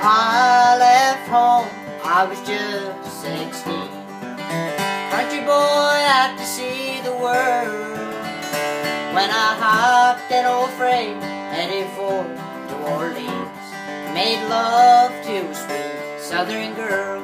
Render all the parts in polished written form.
I left home, I was just 16. Country boy out to see the world. When I hopped an old freight headed for New Orleans, made love to a sweet southern girl.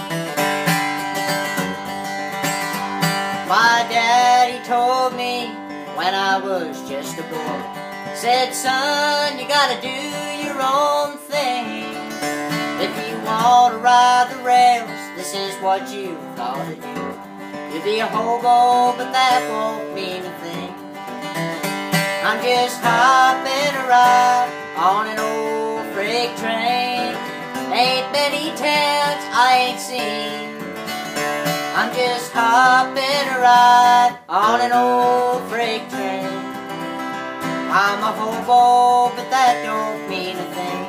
My daddy told me when I was just a boy, said, son, you gotta do your own thing. If you want to ride the rails, this is what you gotta do. You'll be a hobo, but that won't mean a thing. I'm just hopping a ride on an old freight train. Ain't many towns I ain't seen. I'm just hopping a ride on an old freight train. I'm a hobo, but that don't mean a thing.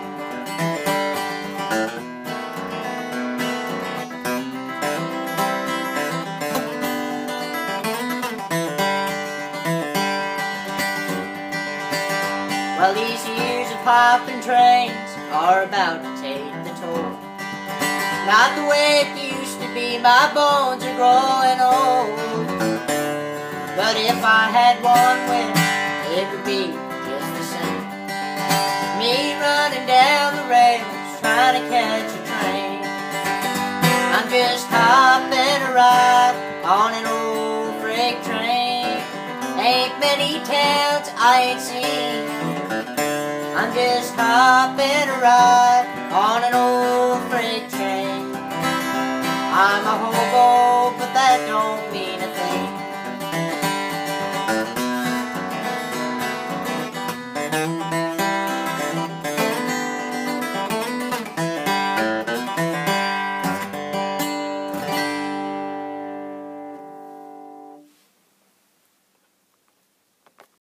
Well, these years of popping trains are about to take the toll. Not the way it used to be, my bones are growing old. But if I had one wish, it would be just the same. Me running down the rails, trying to catch a train. I'm just hopping a ride on an old freight train. Ain't many towns I ain't seen. I'm just hopping a ride